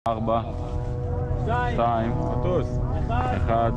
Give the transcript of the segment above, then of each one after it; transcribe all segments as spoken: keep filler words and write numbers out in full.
أربعة شتايم أحد.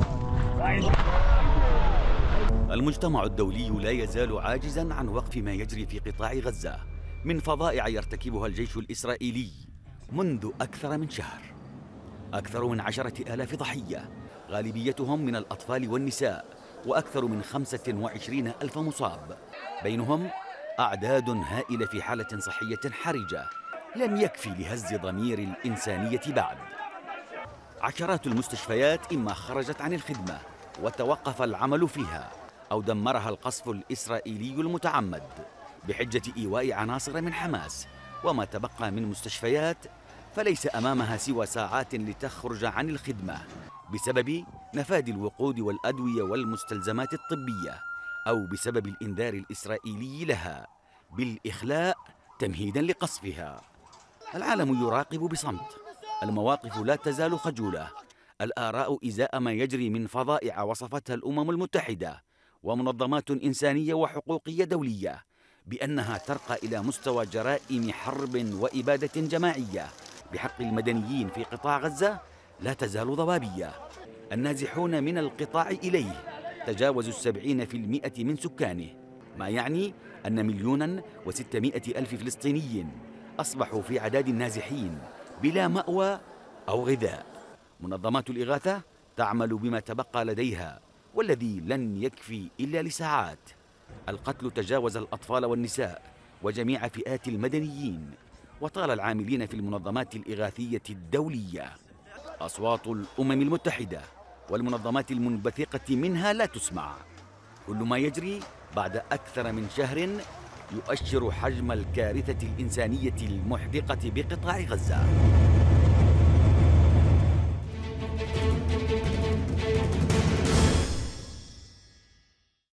المجتمع الدولي لا يزال عاجزاً عن وقف ما يجري في قطاع غزة من فظائع يرتكبها الجيش الإسرائيلي منذ أكثر من شهر. أكثر من عشرة آلاف ضحية، غالبيتهم من الأطفال والنساء، وأكثر من خمسة وعشرين ألف مصاب، بينهم أعداد هائلة في حالة صحية حرجة لم يكفي لهز ضمير الإنسانية بعد. عشرات المستشفيات إما خرجت عن الخدمة وتوقف العمل فيها، أو دمرها القصف الإسرائيلي المتعمد بحجة إيواء عناصر من حماس، وما تبقى من مستشفيات فليس أمامها سوى ساعات لتخرج عن الخدمة بسبب نفاذ الوقود والأدوية والمستلزمات الطبية، أو بسبب الإنذار الإسرائيلي لها بالإخلاء تمهيداً لقصفها. العالم يراقب بصمت، المواقف لا تزال خجولة، الآراء إزاء ما يجري من فظائع وصفتها الأمم المتحدة ومنظمات إنسانية وحقوقية دولية بأنها ترقى إلى مستوى جرائم حرب وإبادة جماعية بحق المدنيين في قطاع غزة لا تزال ضبابية. النازحون من القطاع إليه تجاوزوا السبعين في المئة من سكانه، ما يعني أن مليوناً وستمائة ألف فلسطيني أصبحوا في عداد النازحين بلا مأوى أو غذاء. منظمات الإغاثة تعمل بما تبقى لديها والذي لن يكفي إلا لساعات. القتل تجاوز الأطفال والنساء وجميع فئات المدنيين، وطال العاملين في المنظمات الإغاثية الدولية. أصوات الأمم المتحدة والمنظمات المنبثقة منها لا تسمع. كل ما يجري بعد أكثر من شهر يؤشر حجم الكارثة الإنسانية المحدقة بقطاع غزة.